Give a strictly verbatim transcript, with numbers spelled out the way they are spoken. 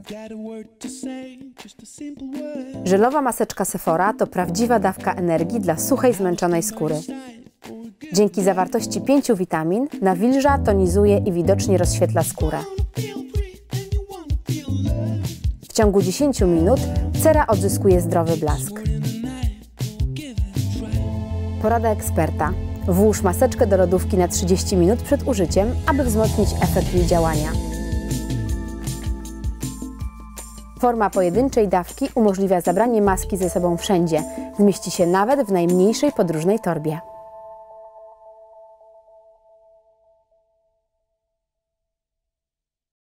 Żelowa maseczka Sephora to prawdziwa dawka energii dla suchej, zmęczonej skóry. Dzięki zawartości pięciu witamin nawilża, tonizuje i widocznie rozświetla skórę. W ciągu dziesięciu minut cera odzyskuje zdrowy blask. Porada eksperta. Włóż maseczkę do lodówki na trzydzieści minut przed użyciem, aby wzmocnić efekt jej działania. Forma pojedynczej dawki umożliwia zabranie maski ze sobą wszędzie. Zmieści się nawet w najmniejszej podróżnej torbie.